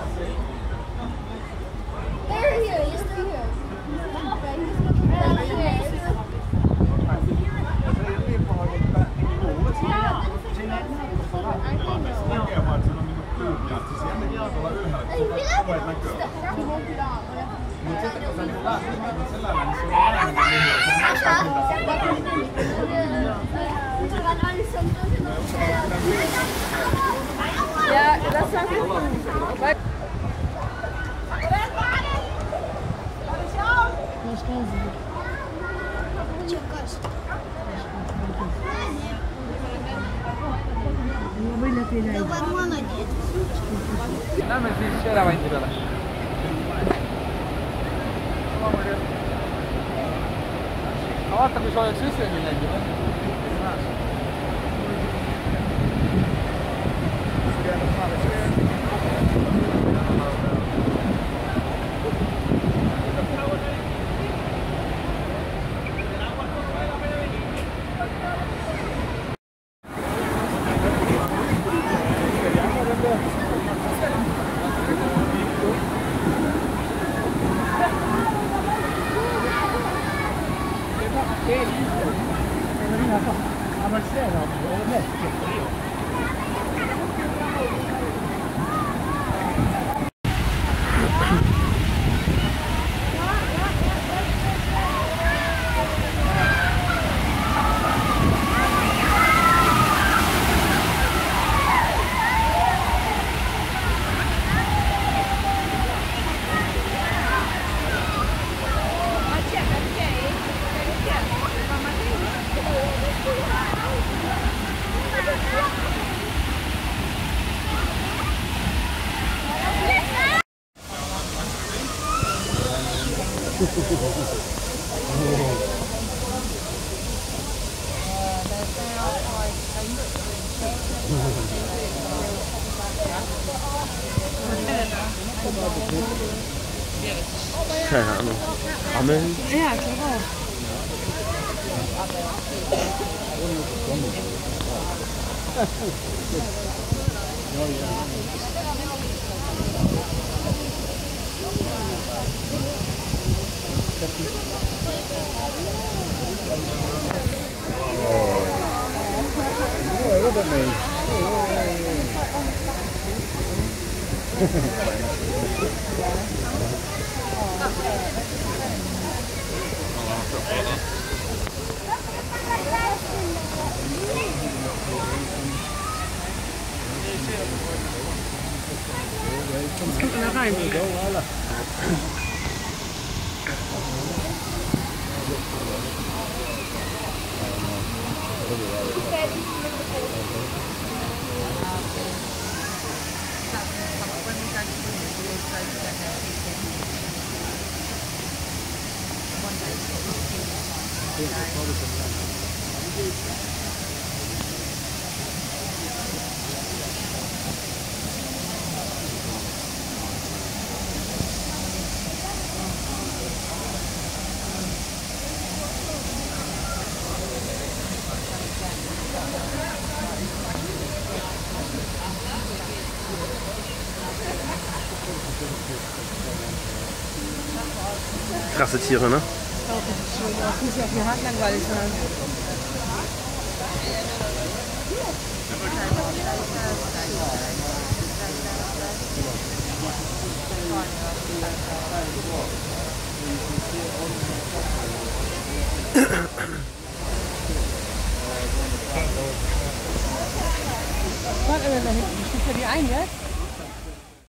There he is. He's still here. Right here. Ja, das war gut. Dame si c'era vai in giro. Una volta mi sono acceso e mi leggo. Keine Ahnung. Ammeln? Ja, ich glaube auch. Sonst kommt man da rein. Krasse Tiere, ne? Das muss ja auch hier hart langweilig sein. Warte, da hinten. Steht ja die ein jetzt?